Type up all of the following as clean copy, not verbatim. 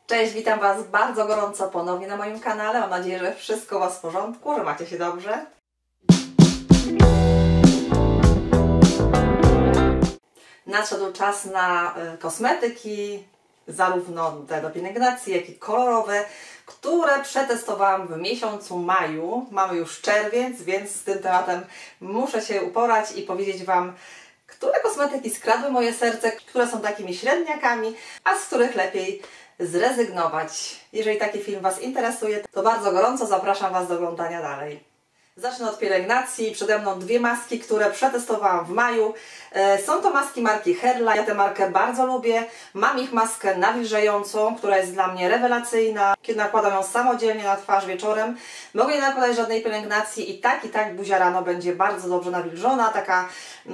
Cześć, witam Was bardzo gorąco ponownie na moim kanale. Mam nadzieję, że wszystko u Was w porządku, że macie się dobrze. Nadszedł czas na kosmetyki, zarówno te do pielęgnacji, jak i kolorowe, które przetestowałam w miesiącu maju. Mamy już czerwiec, więc z tym tematem muszę się uporać i powiedzieć Wam, które kosmetyki skradły moje serce, które są takimi średniakami, a z których lepiej zrezygnować. Jeżeli taki film Was interesuje, to bardzo gorąco zapraszam Was do oglądania dalej. Zacznę od pielęgnacji. Przede mną dwie maski, które przetestowałam w maju. Są to maski marki Herla. Ja tę markę bardzo lubię. Mam ich maskę nawilżającą, która jest dla mnie rewelacyjna. Kiedy nakładam ją samodzielnie na twarz wieczorem, mogę nie nakładać żadnej pielęgnacji i tak buzia rano będzie bardzo dobrze nawilżona, taka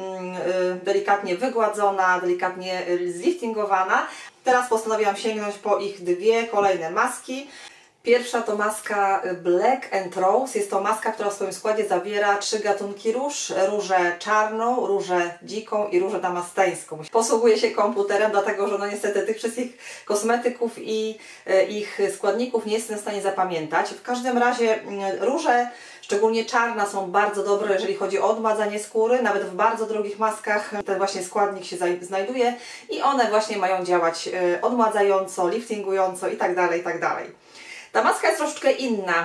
delikatnie wygładzona, delikatnie zliftingowana. Teraz postanowiłam sięgnąć po ich dwie kolejne maski. Pierwsza to maska Black and Rose. Jest to maska, która w swoim składzie zawiera 3 gatunki róż. Różę czarną, różę dziką i różę damasteńską. Posługuję się komputerem, dlatego że no niestety tych wszystkich kosmetyków i ich składników nie jestem w stanie zapamiętać. W każdym razie róże, szczególnie czarna, są bardzo dobre, jeżeli chodzi o odmładzanie skóry. Nawet w bardzo drogich maskach ten właśnie składnik się znajduje i one właśnie mają działać odmładzająco, liftingująco itd., itd. Ta maska jest troszeczkę inna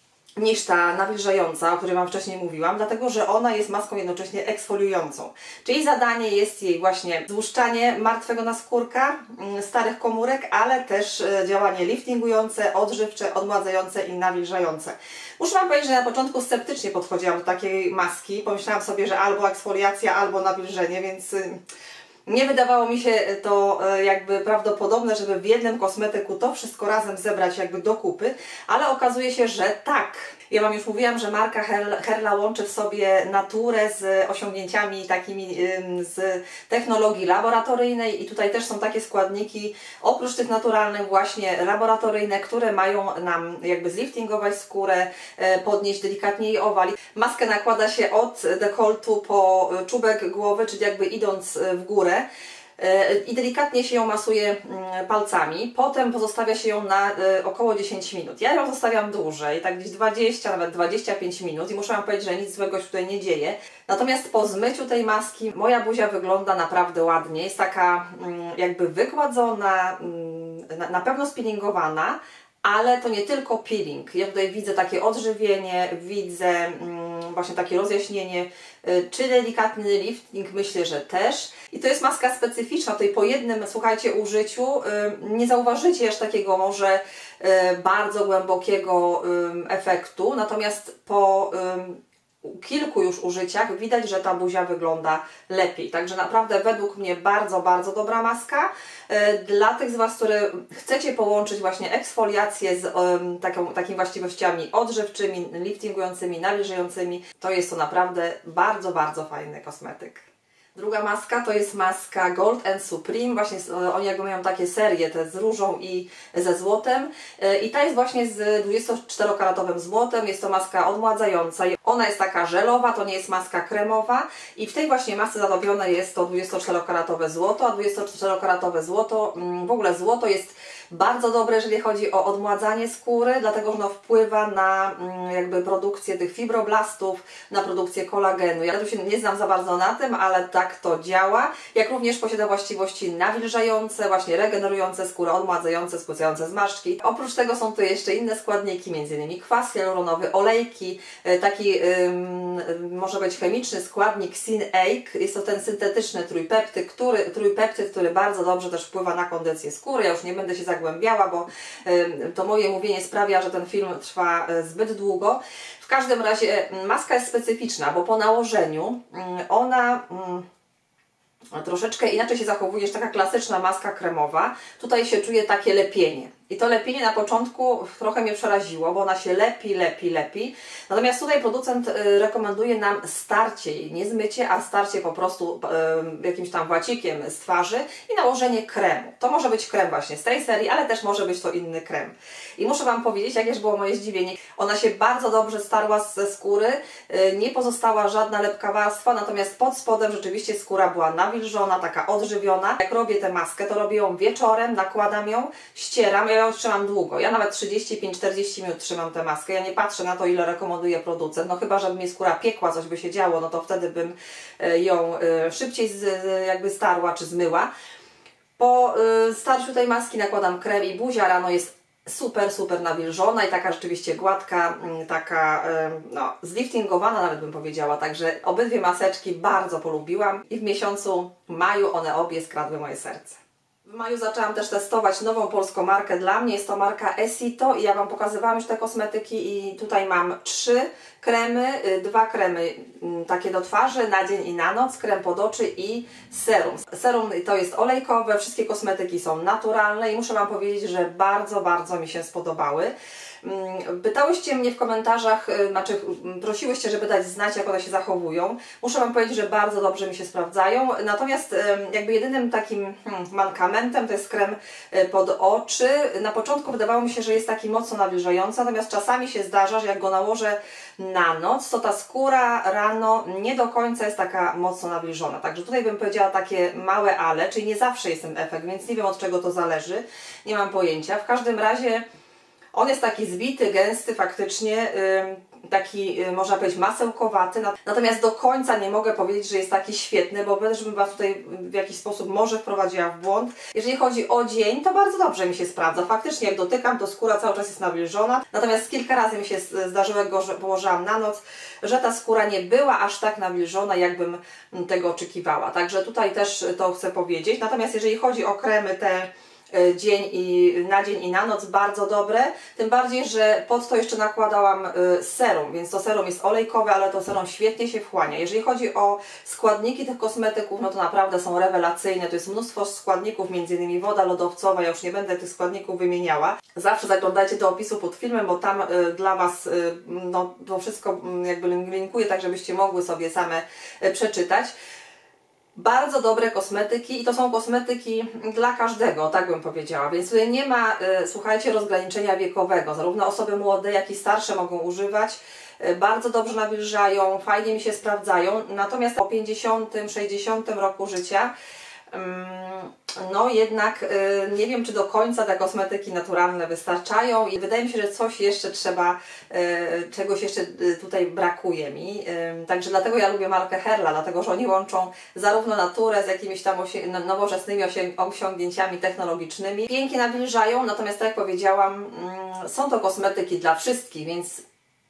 niż ta nawilżająca, o której Wam wcześniej mówiłam, dlatego że ona jest maską jednocześnie eksfoliującą. Czyli zadanie jest jej właśnie złuszczanie martwego naskórka, starych komórek, ale też działanie liftingujące, odżywcze, odmładzające i nawilżające. Muszę Wam powiedzieć, że na początku sceptycznie podchodziłam do takiej maski. Pomyślałam sobie, że albo eksfoliacja, albo nawilżenie, więc nie wydawało mi się to jakby prawdopodobne, żeby w jednym kosmetyku to wszystko razem zebrać jakby do kupy, ale okazuje się, że tak. Ja Wam już mówiłam, że marka Herla łączy w sobie naturę z osiągnięciami takimi z technologii laboratoryjnej i tutaj też są takie składniki, oprócz tych naturalnych właśnie laboratoryjne, które mają nam jakby zliftingować skórę, podnieść delikatnie jej owal. Maskę nakłada się od dekoltu po czubek głowy, czyli jakby idąc w górę. I delikatnie się ją masuje palcami, potem pozostawia się ją na około 10 minut. Ja ją zostawiam dłużej, tak gdzieś 20, nawet 25 minut i muszę Wam powiedzieć, że nic złego się tutaj nie dzieje. Natomiast po zmyciu tej maski moja buzia wygląda naprawdę ładnie, jest taka jakby wygładzona, na pewno spinningowana, ale to nie tylko peeling. Ja tutaj widzę takie odżywienie, widzę właśnie takie rozjaśnienie, czy delikatny lifting, myślę, że też. I to jest maska specyficzna, tutaj po jednym, słuchajcie, użyciu nie zauważycie aż takiego może bardzo głębokiego efektu, natomiast po kilku już użyciach widać, że ta buzia wygląda lepiej. Także naprawdę według mnie bardzo, bardzo dobra maska. Dla tych z Was, które chcecie połączyć właśnie eksfoliację z takimi właściwościami odżywczymi, liftingującymi, nawilżającymi, to jest to naprawdę bardzo, bardzo fajny kosmetyk. Druga maska to jest maska Gold and Supreme. Właśnie oni jakby mają takie serie, te z różą i ze złotem. I ta jest właśnie z 24-karatowym złotem. Jest to maska odmładzająca. Ona jest taka żelowa, to nie jest maska kremowa. I w tej właśnie masce zadobione jest to 24-karatowe złoto. A 24-karatowe złoto, w ogóle złoto jest bardzo dobre, jeżeli chodzi o odmładzanie skóry, dlatego że ono wpływa na jakby produkcję tych fibroblastów, na produkcję kolagenu. Ja tu się nie znam za bardzo na tym, ale tak to działa. Jak również posiada właściwości nawilżające, właśnie regenerujące skórę, odmładzające, spłycające zmarszczki. Oprócz tego są tu jeszcze inne składniki, m.in. kwas hialuronowy, olejki, taki może być chemiczny składnik Syn-Eik. Jest to ten syntetyczny trójpeptyd, który bardzo dobrze też wpływa na kondycję skóry. Ja już nie będę się zagłębiała, bo to moje mówienie sprawia, że ten film trwa zbyt długo. W każdym razie maska jest specyficzna, bo po nałożeniu ona troszeczkę inaczej się zachowuje niż taka klasyczna maska kremowa. Tutaj się czuje takie lepienie. I to lepienie na początku trochę mnie przeraziło, bo ona się lepi. Natomiast tutaj producent rekomenduje nam starcie jej, nie zmycie, a starcie po prostu jakimś tam włacikiem z twarzy i nałożenie kremu. To może być krem właśnie z tej serii, ale też może być to inny krem. I muszę Wam powiedzieć, jakież było moje zdziwienie. Ona się bardzo dobrze starła ze skóry, nie pozostała żadna lepka warstwa, natomiast pod spodem rzeczywiście skóra była nawilżona, taka odżywiona. Jak robię tę maskę, to robię ją wieczorem, nakładam ją, ścieram. Ja ja ją trzymam długo. Ja nawet 35-40 minut trzymam tę maskę. Ja nie patrzę na to, ile rekomenduje producent. No chyba, żeby mi skóra piekła, coś by się działo, no to wtedy bym ją szybciej jakby starła czy zmyła. Po starciu tej maski nakładam krem i buzia rano jest super nawilżona i taka rzeczywiście gładka, taka no, zliftingowana nawet bym powiedziała, także obydwie maseczki bardzo polubiłam i w miesiącu maju one obie skradły moje serce. W maju zaczęłam też testować nową polską markę dla mnie, jest to marka Esito i ja Wam pokazywałam już te kosmetyki i tutaj mam 3 kremy, 2 kremy takie do twarzy na dzień i na noc, krem pod oczy i serum. Serum to jest olejkowe, wszystkie kosmetyki są naturalne i muszę Wam powiedzieć, że bardzo mi się spodobały. Pytałyście mnie w komentarzach, znaczy prosiłyście, żeby dać znać, jak one się zachowują. Muszę Wam powiedzieć, że bardzo dobrze mi się sprawdzają, natomiast jakby jedynym takim mankamentem to jest krem pod oczy. Na początku wydawało mi się, że jest taki mocno nawilżający, natomiast czasami się zdarza, że jak go nałożę na noc, to ta skóra rano nie do końca jest taka mocno nawilżona. Także tutaj bym powiedziała takie małe ale, czyli nie zawsze jest ten efekt, więc nie wiem, od czego to zależy, nie mam pojęcia. W każdym razie on jest taki zbity, gęsty, faktycznie, taki można powiedzieć masełkowaty, natomiast do końca nie mogę powiedzieć, że jest taki świetny, bo też bym Was tutaj w jakiś sposób może wprowadziła w błąd. Jeżeli chodzi o dzień, to bardzo dobrze mi się sprawdza. Faktycznie jak dotykam, to skóra cały czas jest nawilżona, natomiast kilka razy mi się zdarzyło, że położyłam na noc, że ta skóra nie była aż tak nawilżona, jakbym tego oczekiwała. Także tutaj też to chcę powiedzieć. Natomiast jeżeli chodzi o kremy te dzień i na noc, bardzo dobre, tym bardziej, że pod to jeszcze nakładałam serum, więc to serum jest olejkowe, ale to serum świetnie się wchłania. Jeżeli chodzi o składniki tych kosmetyków, no to naprawdę są rewelacyjne, to jest mnóstwo składników, m.in. woda lodowcowa, ja już nie będę tych składników wymieniała. Zawsze zaglądajcie do opisu pod filmem, bo tam dla Was no, to wszystko jakby linkuję, tak żebyście mogły sobie same przeczytać. Bardzo dobre kosmetyki i to są kosmetyki dla każdego, tak bym powiedziała, więc tutaj nie ma, słuchajcie, rozgraniczenia wiekowego, zarówno osoby młode, jak i starsze mogą używać, bardzo dobrze nawilżają, fajnie mi się sprawdzają, natomiast po 50-60 roku życia no jednak nie wiem, czy do końca te kosmetyki naturalne wystarczają i wydaje mi się, że coś jeszcze trzeba, czegoś jeszcze tutaj brakuje mi. Także dlatego ja lubię markę Herla, dlatego że oni łączą zarówno naturę z jakimiś tam nowoczesnymi osiągnięciami technologicznymi. Pięknie nawilżają, natomiast tak jak powiedziałam, są to kosmetyki dla wszystkich, więc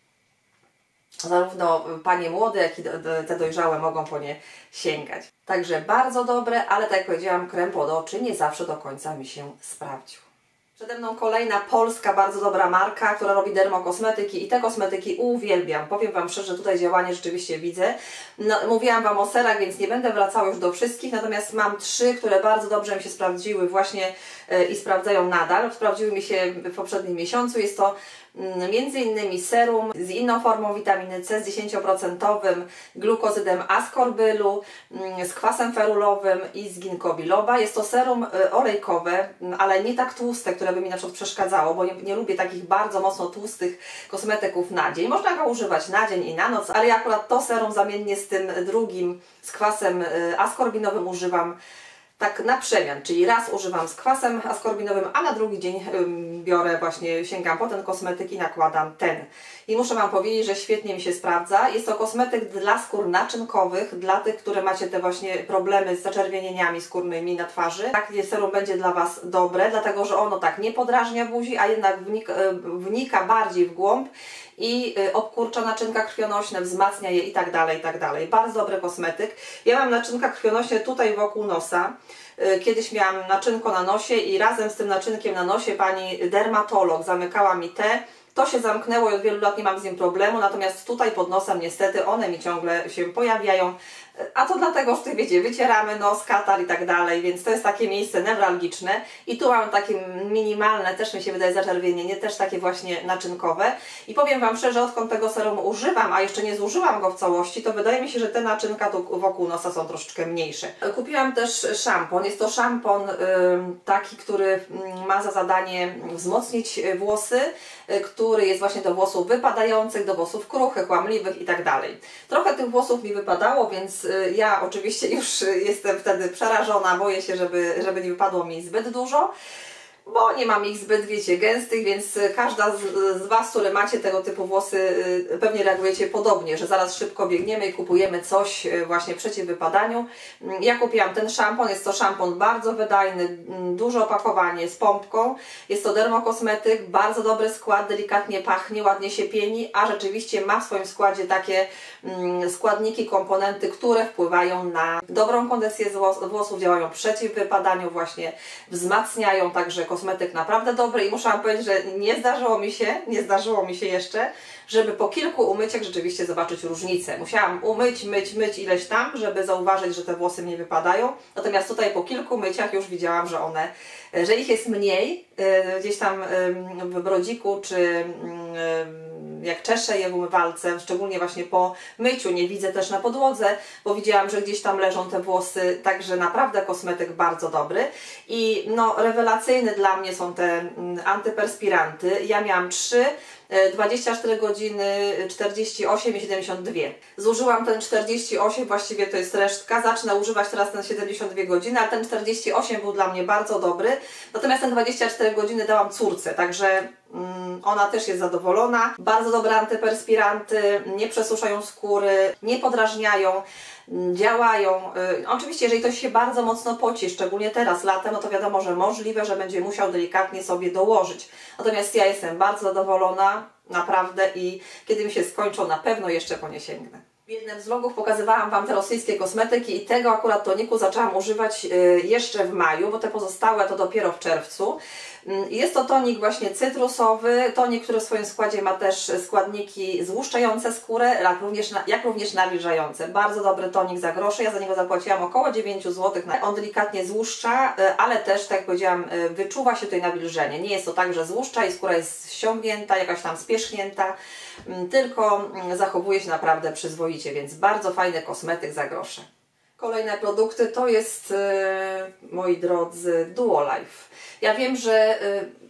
zarówno panie młode, jak i te dojrzałe mogą po nie sięgać. Także bardzo dobre, ale tak jak powiedziałam, krem pod oczy nie zawsze do końca mi się sprawdził. Przede mną kolejna polska, bardzo dobra marka, która robi dermokosmetyki i te kosmetyki uwielbiam. Powiem Wam szczerze, tutaj działanie rzeczywiście widzę. No, mówiłam Wam o serach, więc nie będę wracała już do wszystkich, natomiast mam 3, które bardzo dobrze mi się sprawdziły właśnie i sprawdzają nadal. Sprawdziły mi się w poprzednim miesiącu. Jest to między innymi serum z inną formą witaminy C, z 10% glukozydem askorbylu, z kwasem ferulowym i z ginkgo biloba. Jest to serum olejkowe, ale nie tak tłuste, które by mi na przykład przeszkadzało, bo nie lubię takich bardzo mocno tłustych kosmetyków na dzień. Można go używać na dzień i na noc, ale ja akurat to serum zamiennie z tym drugim, z kwasem askorbinowym używam tak na przemian, czyli raz używam z kwasem askorbinowym, a na drugi dzień biorę właśnie, sięgam po ten kosmetyk i nakładam ten. I muszę Wam powiedzieć, że świetnie mi się sprawdza. Jest to kosmetyk dla skór naczynkowych, dla tych, które macie te właśnie problemy z zaczerwienieniami skórnymi na twarzy. Takie serum będzie dla Was dobre, dlatego że ono tak nie podrażnia buzi, a jednak wnika bardziej w głąb i obkurcza naczynka krwionośne, wzmacnia je i tak dalej, i tak dalej. Bardzo dobry kosmetyk. Ja mam naczynka krwionośne tutaj wokół nosa. Kiedyś miałam naczynko na nosie i razem z tym naczynkiem na nosie pani dermatolog zamykała mi te. To się zamknęło i od wielu lat nie mam z nim problemu, natomiast tutaj pod nosem niestety one mi ciągle się pojawiają. A to dlatego, że tutaj wiecie, wycieramy nos, katar i tak dalej, więc to jest takie miejsce newralgiczne. I tu mam takie minimalne, też mi się wydaje zaczerwienienie, też takie właśnie naczynkowe. I powiem Wam szczerze, odkąd tego serum używam, a jeszcze nie zużyłam go w całości, to wydaje mi się, że te naczynka tu wokół nosa są troszeczkę mniejsze. Kupiłam też szampon. Jest to szampon taki, który ma za zadanie wzmocnić włosy, który jest właśnie do włosów wypadających, do włosów kruchych, łamliwych i tak dalej. Trochę tych włosów mi wypadało, więc ja oczywiście już jestem wtedy przerażona, boję się, żeby nie wypadło mi zbyt dużo. bo nie mam ich zbyt, wiecie, gęstych, więc każda z Was, które macie tego typu włosy, pewnie reagujecie podobnie, że zaraz szybko biegniemy i kupujemy coś właśnie przeciw wypadaniu. Ja kupiłam ten szampon, jest to szampon bardzo wydajny, duże opakowanie z pompką, jest to dermokosmetyk, bardzo dobry skład, delikatnie pachnie, ładnie się pieni, a rzeczywiście ma w swoim składzie takie składniki, komponenty, które wpływają na dobrą kondycję włosów, działają przeciw wypadaniu, właśnie wzmacniają, także kosmetyk naprawdę dobry i muszę Wam powiedzieć, że nie zdarzyło mi się jeszcze, żeby po kilku umyciach rzeczywiście zobaczyć różnicę. Musiałam myć ileś tam, żeby zauważyć, że te włosy mnie wypadają, natomiast tutaj po kilku myciach już widziałam, że ich jest mniej, gdzieś tam w brodziku, czy jak czeszę je w umywalce, szczególnie właśnie po myciu, nie widzę też na podłodze, bo widziałam, że gdzieś tam leżą te włosy, także naprawdę kosmetyk bardzo dobry i no rewelacyjny dla mnie są te antyperspiranty. Ja miałam 3, 24 godziny, 48 i 72. Zużyłam ten 48, właściwie to jest resztka. Zacznę używać teraz ten 72 godziny, a ten 48 był dla mnie bardzo dobry. Natomiast ten 24 godziny dałam córce, także ona też jest zadowolona. Bardzo dobre antyperspiranty, nie przesuszają skóry, nie podrażniają, działają. Oczywiście, jeżeli ktoś się bardzo mocno poci, szczególnie teraz latem, no to wiadomo, że możliwe, że będzie musiał delikatnie sobie dołożyć. Natomiast ja jestem bardzo zadowolona, naprawdę, i kiedy mi się skończą, na pewno jeszcze po nie sięgnę. W jednym z vlogów pokazywałam Wam te rosyjskie kosmetyki i tego akurat toniku zaczęłam używać jeszcze w maju, bo te pozostałe to dopiero w czerwcu. Jest to tonik właśnie cytrusowy, tonik, który w swoim składzie ma też składniki złuszczające skórę, jak również nawilżające. Bardzo dobry tonik za grosze, ja za niego zapłaciłam około 9 zł. On delikatnie złuszcza, ale też, tak jak powiedziałam, wyczuwa się tutaj nawilżenie. Nie jest to tak, że złuszcza i skóra jest ściągnięta, jakaś tam spierzchnięta, tylko zachowuje się naprawdę przyzwoicie, więc bardzo fajny kosmetyk za grosze. Kolejne produkty to jest, moi drodzy, Duolife. Ja wiem, że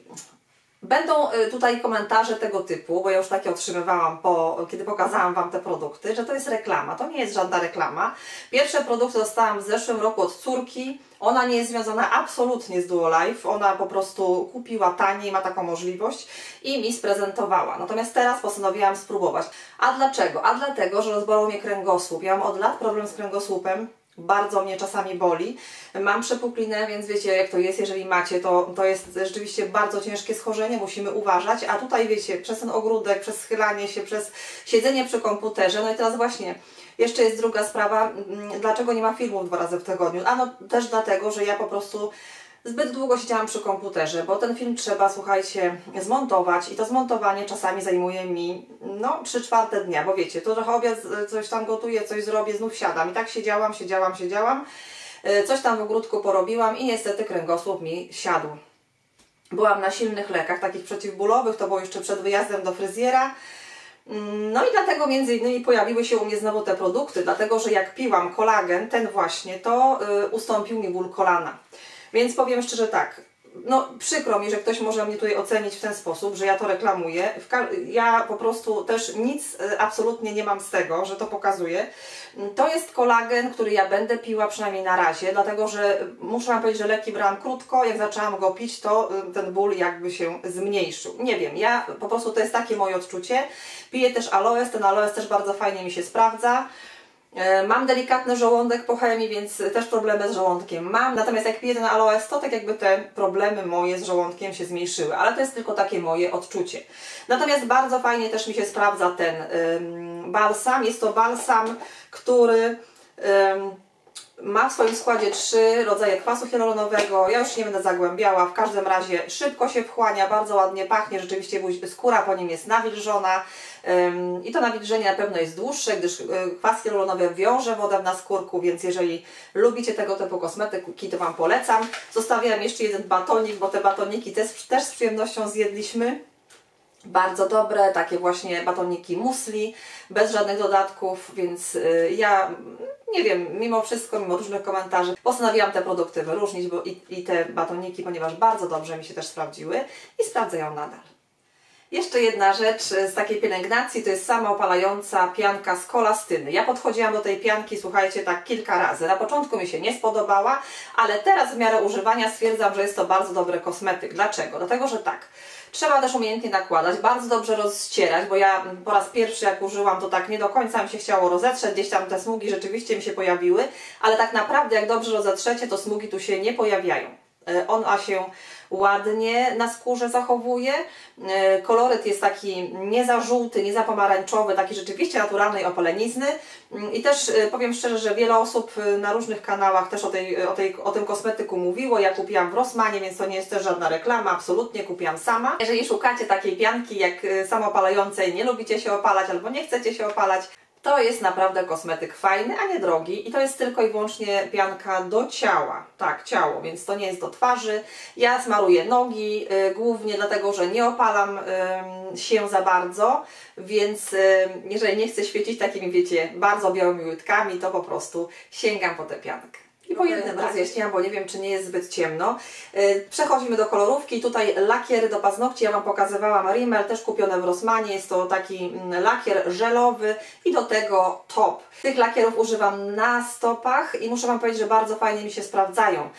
będą tutaj komentarze tego typu, bo ja już takie otrzymywałam, kiedy pokazałam Wam te produkty, że to jest reklama. To nie jest żadna reklama. Pierwsze produkty dostałam w zeszłym roku od córki. Ona nie jest związana absolutnie z Duolife. Ona po prostu kupiła taniej, ma taką możliwość i mi sprezentowała. Natomiast teraz postanowiłam spróbować. A dlaczego? A dlatego, że rozbolał mnie kręgosłup. Ja mam od lat problem z kręgosłupem. Bardzo mnie czasami boli. Mam przepuklinę, więc wiecie jak to jest, jeżeli macie, to jest rzeczywiście bardzo ciężkie schorzenie, musimy uważać, a tutaj wiecie, przez ten ogródek, przez schylanie się, przez siedzenie przy komputerze, no i teraz właśnie, jeszcze jest druga sprawa, dlaczego nie ma filmów 2 razy w tygodniu? Ano też dlatego, że ja po prostu zbyt długo siedziałam przy komputerze, bo ten film trzeba, słuchajcie, zmontować i to zmontowanie czasami zajmuje mi, no, 3/4 dnia, bo wiecie, to trochę obiad, coś tam gotuję, coś zrobię, znów siadam i tak siedziałam, coś tam w ogródku porobiłam i niestety kręgosłup mi siadł. Byłam na silnych lekach, takich przeciwbólowych, to było jeszcze przed wyjazdem do fryzjera. No i dlatego między innymi pojawiły się u mnie znowu te produkty, dlatego że jak piłam kolagen, ten właśnie, to ustąpił mi ból kolana. Więc powiem szczerze tak, no przykro mi, że ktoś może mnie tutaj ocenić w ten sposób, że ja to reklamuję. Ja po prostu też nic absolutnie nie mam z tego, że to pokazuję. To jest kolagen, który ja będę piła przynajmniej na razie, dlatego że muszę Wam powiedzieć, że leki brałam krótko, jak zaczęłam go pić, to ten ból jakby się zmniejszył. Nie wiem, ja po prostu to jest takie moje odczucie. Piję też aloes, ten aloes też bardzo fajnie mi się sprawdza. Mam delikatny żołądek po chemii, więc też problemy z żołądkiem mam. Natomiast jak piję ten aloes, to tak jakby te problemy moje z żołądkiem się zmniejszyły. Ale to jest tylko takie moje odczucie. Natomiast bardzo fajnie też mi się sprawdza ten balsam. Jest to balsam, który ma w swoim składzie 3 rodzaje kwasu hialuronowego. Ja już nie będę zagłębiała. W każdym razie szybko się wchłania, bardzo ładnie pachnie. Rzeczywiście skóra po nim jest nawilżona. I to nawilżenie na pewno jest dłuższe, gdyż kwas hialuronowy wiąże wodę w naskórku, więc jeżeli lubicie tego typu kosmetyki, to Wam polecam. Zostawiam jeszcze jeden batonik, bo te batoniki też z przyjemnością zjedliśmy. Bardzo dobre, takie właśnie batoniki musli, bez żadnych dodatków, więc ja nie wiem, mimo wszystko, mimo różnych komentarzy, postanowiłam te produkty wyróżnić i te batoniki, ponieważ bardzo dobrze mi się też sprawdziły i sprawdzę ją nadal. Jeszcze jedna rzecz z takiej pielęgnacji to jest samoopalająca pianka z kolastyny. Ja podchodziłam do tej pianki, słuchajcie, tak kilka razy. Na początku mi się nie spodobała, ale teraz w miarę używania stwierdzam, że jest to bardzo dobry kosmetyk. Dlaczego? Dlatego, że tak, trzeba też umiejętnie nakładać, bardzo dobrze rozcierać, bo ja po raz pierwszy jak użyłam, to tak nie do końca mi się chciało rozetrzeć, gdzieś tam te smugi rzeczywiście mi się pojawiły, ale tak naprawdę jak dobrze rozetrzecie, to smugi tu się nie pojawiają. Ona się ładnie na skórze zachowuje, koloryt jest taki nie za żółty, nie za pomarańczowy, taki rzeczywiście naturalnej opalenizny i też powiem szczerze, że wiele osób na różnych kanałach też o tym kosmetyku mówiło. Ja kupiłam w Rossmanie, więc to nie jest też żadna reklama, absolutnie kupiłam sama. Jeżeli szukacie takiej pianki jak samoopalającej, nie lubicie się opalać albo nie chcecie się opalać, to jest naprawdę kosmetyk fajny, a nie drogi i to jest tylko i wyłącznie pianka do ciała. Tak, ciało, więc to nie jest do twarzy. Ja smaruję nogi głównie dlatego, że nie opalam się za bardzo, więc jeżeli nie chcę świecić takimi, wiecie, bardzo białymi łydkami, to po prostu sięgam po tę piankę. I po jednym rozjaśniłam, bo nie wiem, czy nie jest zbyt ciemno. Przechodzimy do kolorówki. Tutaj lakiery do paznokci. Ja Wam pokazywałam Rimmel, też kupione w Rossmanie. Jest to taki lakier żelowy i do tego top. Tych lakierów używam na stopach i muszę Wam powiedzieć, że bardzo fajnie mi się sprawdzają.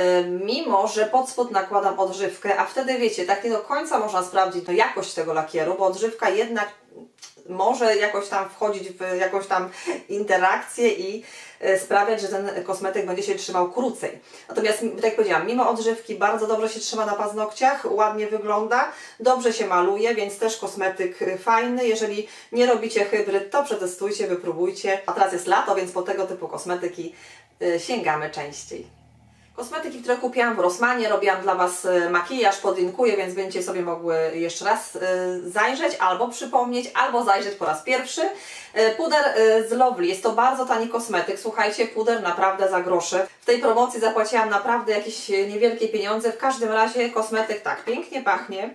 Mimo że pod spód nakładam odżywkę, a wtedy wiecie, tak nie do końca można sprawdzić jakość tego lakieru, bo odżywka jednak może jakoś tam wchodzić w jakąś tam interakcję i sprawiać, że ten kosmetyk będzie się trzymał krócej. Natomiast, tak jak powiedziałam, mimo odżywki bardzo dobrze się trzyma na paznokciach, ładnie wygląda, dobrze się maluje, więc też kosmetyk fajny. Jeżeli nie robicie hybryd, to przetestujcie, wypróbujcie. A teraz jest lato, więc po tego typu kosmetyki sięgamy częściej. Kosmetyki, które kupiłam w Rossmanie, robiłam dla Was makijaż, podlinkuję, więc będziecie sobie mogły jeszcze raz zajrzeć, albo przypomnieć, albo zajrzeć po raz pierwszy. Puder z Lovely, jest to bardzo tani kosmetyk, słuchajcie, puder naprawdę za grosze. W tej promocji zapłaciłam naprawdę jakieś niewielkie pieniądze, w każdym razie kosmetyk tak pięknie pachnie.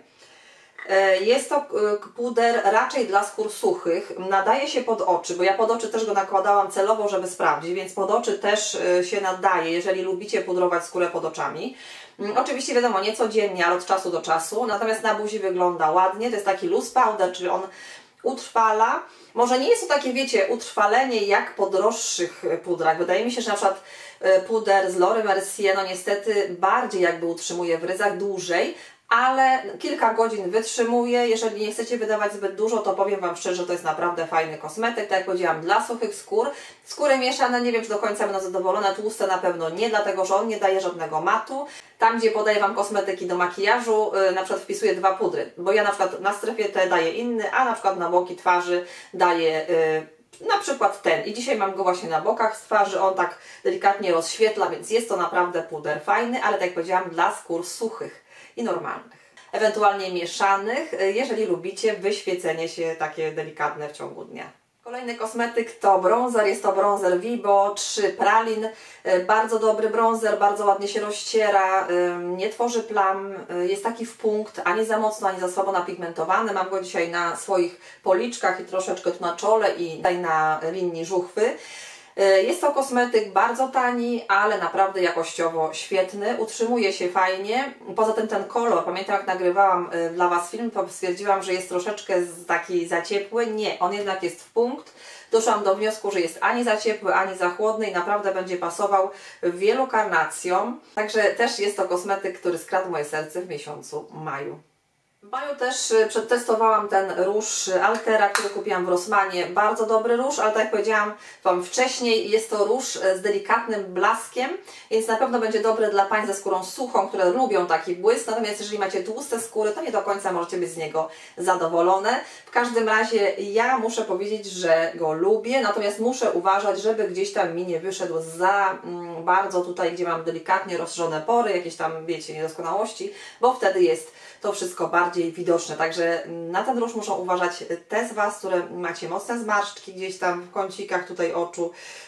Jest to puder raczej dla skór suchych, nadaje się pod oczy, bo ja pod oczy też go nakładałam celowo, żeby sprawdzić, więc pod oczy też się nadaje, jeżeli lubicie pudrować skórę pod oczami. Oczywiście wiadomo, nie codziennie, ale od czasu do czasu, natomiast na buzi wygląda ładnie, to jest taki loose powder, czyli on utrwala. Może nie jest to takie, wiecie, utrwalenie jak po droższych pudrach. Wydaje mi się, że na przykład puder z Laura Mercier, no niestety bardziej jakby utrzymuje w ryzach dłużej, ale kilka godzin wytrzymuje. Jeżeli nie chcecie wydawać zbyt dużo, to powiem Wam szczerze, że to jest naprawdę fajny kosmetyk. Tak jak powiedziałam, dla suchych skór. Skóry mieszane, nie wiem, czy do końca będą zadowolone, tłuste na pewno nie, dlatego że on nie daje żadnego matu. Tam, gdzie podaję Wam kosmetyki do makijażu, na przykład wpisuję 2 pudry, bo ja na przykład na strefie T daję inny, a na przykład na boki twarzy daję na przykład ten. I dzisiaj mam go właśnie na bokach z twarzy, on tak delikatnie rozświetla, więc jest to naprawdę puder fajny, ale tak jak powiedziałam, dla skór suchych i normalnych. Ewentualnie mieszanych, jeżeli lubicie wyświecenie się takie delikatne w ciągu dnia. Kolejny kosmetyk to bronzer, jest to bronzer Vibo 3 Pralin. Bardzo dobry bronzer, bardzo ładnie się rozciera, nie tworzy plam, jest taki w punkt, ani za mocno, ani za słabo napigmentowany. Mam go dzisiaj na swoich policzkach i troszeczkę tu na czole i tutaj na linii żuchwy. Jest to kosmetyk bardzo tani, ale naprawdę jakościowo świetny, utrzymuje się fajnie. Poza tym ten kolor, pamiętam jak nagrywałam dla Was film, to stwierdziłam, że jest troszeczkę taki za ciepły. Nie, on jednak jest w punkt. Doszłam do wniosku, że jest ani za ciepły, ani za chłodny i naprawdę będzie pasował wielu karnacjom. Także też jest to kosmetyk, który skradł moje serce w miesiącu maju. W maju też przetestowałam ten róż Altera, który kupiłam w Rossmanie. Bardzo dobry róż, ale tak jak powiedziałam Wam wcześniej, jest to róż z delikatnym blaskiem, więc na pewno będzie dobry dla pań ze skórą suchą, które lubią taki błysk. Natomiast jeżeli macie tłuste skóry, to nie do końca możecie być z niego zadowolone. W każdym razie ja muszę powiedzieć, że go lubię, natomiast muszę uważać, żeby gdzieś tam mi nie wyszedł za bardzo tutaj, gdzie mam delikatnie rozszerzone pory, jakieś tam, wiecie, niedoskonałości, bo wtedy jest to wszystko bardziej widoczne. Także na ten róż muszą uważać te z Was, które macie mocne zmarszczki gdzieś tam w kącikach tutaj oczu,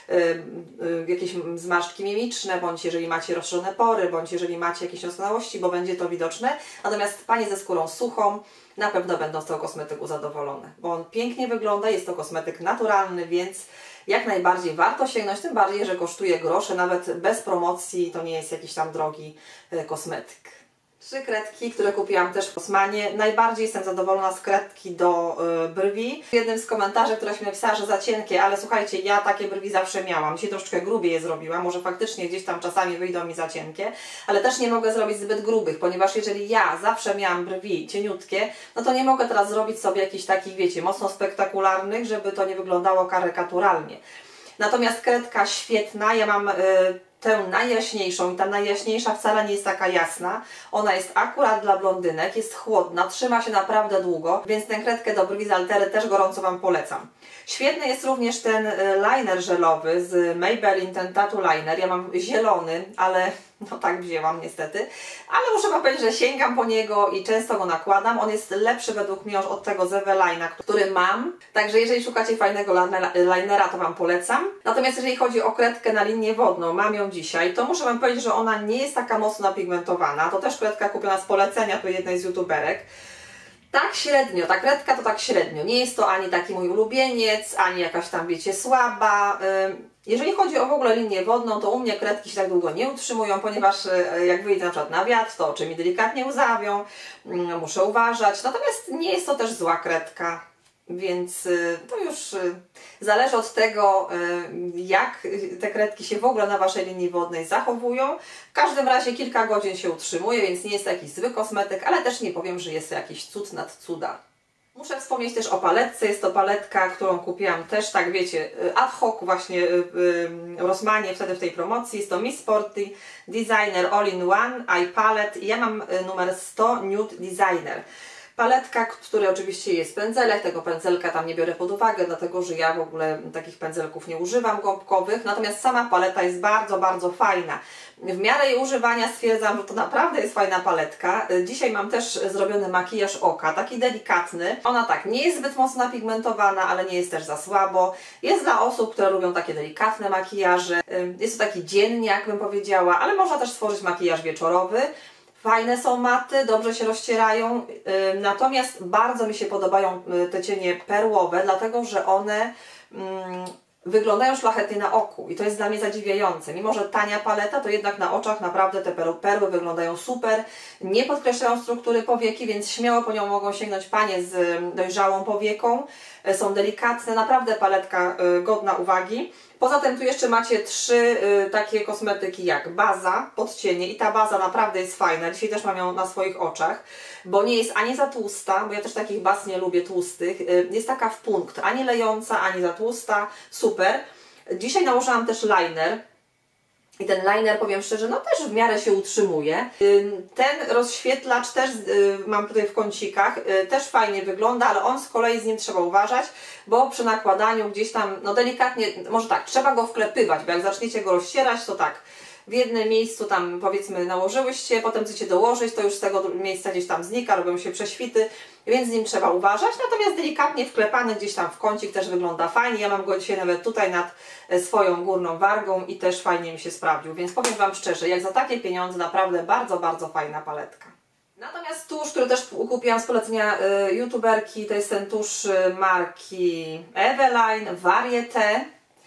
jakieś zmarszczki mimiczne, bądź jeżeli macie rozszerzone pory, bądź jeżeli macie jakieś niedoskonałości, bo będzie to widoczne. Natomiast panie ze skórą suchą na pewno będą z tego kosmetyku zadowolone, bo on pięknie wygląda, jest to kosmetyk naturalny, więc jak najbardziej warto sięgnąć, tym bardziej, że kosztuje grosze, nawet bez promocji, to nie jest jakiś tam drogi kosmetyk. 3 kredki, które kupiłam też w Rossmanie. Najbardziej jestem zadowolona z kredki do brwi. W jednym z komentarzy ktoś mi napisała, że za cienkie, ale słuchajcie, ja takie brwi zawsze miałam. Dzisiaj troszeczkę grubiej je zrobiłam, może faktycznie gdzieś tam czasami wyjdą mi za cienkie, ale też nie mogę zrobić zbyt grubych, ponieważ jeżeli ja zawsze miałam brwi cieniutkie, no to nie mogę teraz zrobić sobie jakichś takich, wiecie, mocno spektakularnych, żeby to nie wyglądało karykaturalnie. Natomiast kredka świetna, ja mam tę najjaśniejszą i ta najjaśniejsza wcale nie jest taka jasna. Ona jest akurat dla blondynek, jest chłodna, trzyma się naprawdę długo, więc tę kredkę do brwi z Altery też gorąco Wam polecam. Świetny jest również ten liner żelowy z Maybelline, ten Tattoo Liner. Ja mam zielony, ale no tak wzięłam niestety. Ale muszę Wam powiedzieć, że sięgam po niego i często go nakładam. On jest lepszy według mnie od tego z Eveline'a, który mam. Także jeżeli szukacie fajnego linera, to Wam polecam. Natomiast jeżeli chodzi o kredkę na linię wodną, mam ją dzisiaj, to muszę Wam powiedzieć, że ona nie jest taka mocno napigmentowana. To też kredka kupiona z polecenia tu jednej z youtuberek. Tak średnio, ta kredka to tak średnio. Nie jest to ani taki mój ulubieniec, ani jakaś tam, wiecie, słaba. Jeżeli chodzi o w ogóle linię wodną, to u mnie kredki się tak długo nie utrzymują, ponieważ jak wyjdę na przykład na wiatr, to oczy mi delikatnie łzawią, muszę uważać. Natomiast nie jest to też zła kredka, więc to już zależy od tego, jak te kredki się w ogóle na Waszej linii wodnej zachowują. W każdym razie kilka godzin się utrzymuje, więc nie jest to jakiś zły kosmetyk, ale też nie powiem, że jest to jakiś cud nad cuda. Muszę wspomnieć też o paletce. Jest to paletka, którą kupiłam też, tak wiecie, ad hoc właśnie w Rossmanie, wtedy w tej promocji. Jest to Miss Sporty Designer All-in-One Eye Palette i ja mam numer 100 Nude Designer. Paletka, w której oczywiście jest pędzelek, tego pędzelka tam nie biorę pod uwagę, dlatego że ja w ogóle takich pędzelków nie używam gąbkowych, natomiast sama paleta jest bardzo, bardzo fajna. W miarę jej używania stwierdzam, że to naprawdę jest fajna paletka. Dzisiaj mam też zrobiony makijaż oka, taki delikatny. Ona tak nie jest zbyt mocno napigmentowana, ale nie jest też za słabo. Jest dla osób, które lubią takie delikatne makijaże. Jest to taki dzienniak, bym powiedziała, ale można też stworzyć makijaż wieczorowy. Fajne są maty, dobrze się rozcierają, natomiast bardzo mi się podobają te cienie perłowe, dlatego że one wyglądają szlachetnie na oku i to jest dla mnie zadziwiające. Mimo że tania paleta, to jednak na oczach naprawdę te perły wyglądają super, nie podkreślają struktury powieki, więc śmiało po nią mogą sięgnąć panie z dojrzałą powieką. Są delikatne, naprawdę paletka godna uwagi. Poza tym tu jeszcze macie 3 takie kosmetyki jak baza, podcienie i ta baza naprawdę jest fajna. Dzisiaj też mam ją na swoich oczach, bo nie jest ani za tłusta, bo ja też takich baz nie lubię tłustych. Jest taka w punkt, ani lejąca, ani za tłusta, super. Dzisiaj nałożyłam też liner. I ten liner, powiem szczerze, no też w miarę się utrzymuje. Ten rozświetlacz też mam tutaj w kącikach, też fajnie wygląda, ale on z kolei z nim trzeba uważać, bo przy nakładaniu gdzieś tam, no delikatnie, może tak, trzeba go wklepywać, bo jak zaczniecie go rozcierać, to tak, w jednym miejscu tam powiedzmy nałożyłyście, potem chcecie dołożyć, to już z tego miejsca gdzieś tam znika, robią się prześwity, więc z nim trzeba uważać. Natomiast delikatnie wklepany gdzieś tam w kącik też wygląda fajnie. Ja mam go dzisiaj nawet tutaj nad swoją górną wargą i też fajnie mi się sprawdził. Więc powiem Wam szczerze, jak za takie pieniądze naprawdę bardzo, bardzo fajna paletka. Natomiast tusz, który też kupiłam z polecenia youtuberki, to jest ten tusz marki Eveline Varieté.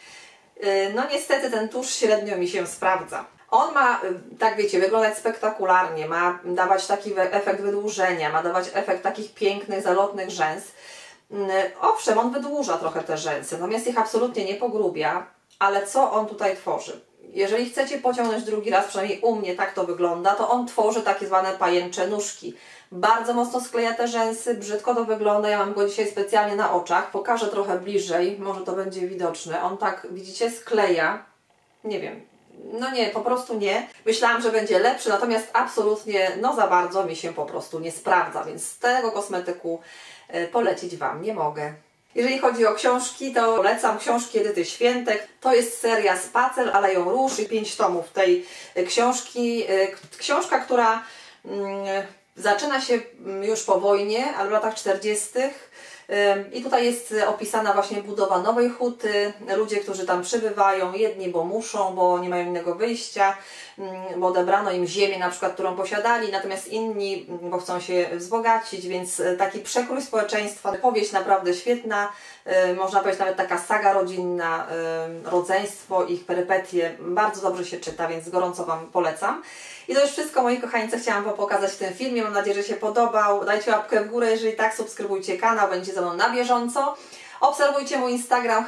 No niestety ten tusz średnio mi się sprawdza. On ma, tak wiecie, wyglądać spektakularnie, ma dawać taki efekt wydłużenia, ma dawać efekt takich pięknych, zalotnych rzęs. Owszem, on wydłuża trochę te rzęsy, natomiast ich absolutnie nie pogrubia, ale co on tutaj tworzy? Jeżeli chcecie pociągnąć drugi raz, przynajmniej u mnie tak to wygląda, to on tworzy takie zwane pajęcze nóżki. Bardzo mocno skleja te rzęsy, brzydko to wygląda, ja mam go dzisiaj specjalnie na oczach, pokażę trochę bliżej, może to będzie widoczne. On tak, widzicie, skleja, nie wiem, no nie, po prostu nie. Myślałam, że będzie lepszy, natomiast absolutnie, no za bardzo mi się po prostu nie sprawdza, więc z tego kosmetyku polecić Wam nie mogę. Jeżeli chodzi o książki, to polecam książki Edyty Świętek. To jest seria Spacer Aleją Róż i 5 tomów tej książki. Książka, która zaczyna się już po wojnie, ale w latach 40. I tutaj jest opisana właśnie budowa nowej huty, ludzie, którzy tam przybywają, jedni bo muszą, bo nie mają innego wyjścia, bo odebrano im ziemię na przykład, którą posiadali, natomiast inni, bo chcą się wzbogacić, więc taki przekrój społeczeństwa, powieść naprawdę świetna, można powiedzieć nawet taka saga rodzinna, rodzeństwo, ich perypetie, bardzo dobrze się czyta, więc gorąco Wam polecam. I to już wszystko, moi kochani, co chciałam Wam pokazać w tym filmie. Mam nadzieję, że się podobał. Dajcie łapkę w górę, jeżeli tak, subskrybujcie kanał, będzie ze mną na bieżąco. Obserwujcie mój Instagram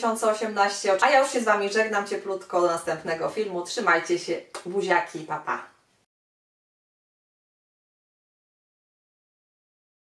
HannelnaTV2018. A ja już się z Wami żegnam cieplutko do następnego filmu. Trzymajcie się, buziaki, pa pa.